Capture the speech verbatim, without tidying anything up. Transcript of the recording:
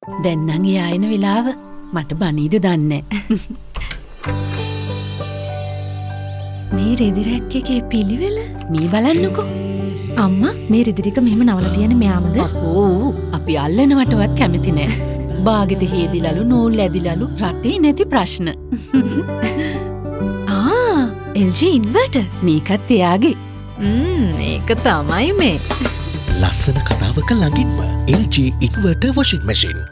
දැන් නම් එයා එන වෙලාව මට බනීද දන්නේ. මේ රෙදි රැක් එකේ පිළිවෙල මේ බලන්නකෝ. අම්මා මේ රෙදි ටික මෙහෙම නවලා තියන්නේ මෙයාමද? ඕ අපි අල්ලනවටවත් කැමති නෑ. බාගෙට හේදිලලු නූල් ඇදිලලු රටේ නැති ප්‍රශ්න. ආ එල් ජී ඉන්වර්ටර් මේකත් එයාගේ. ම්ම් ඒක තමයි මේ. ලස්සන කතාවක ළඟින්ම L G inverter washing machine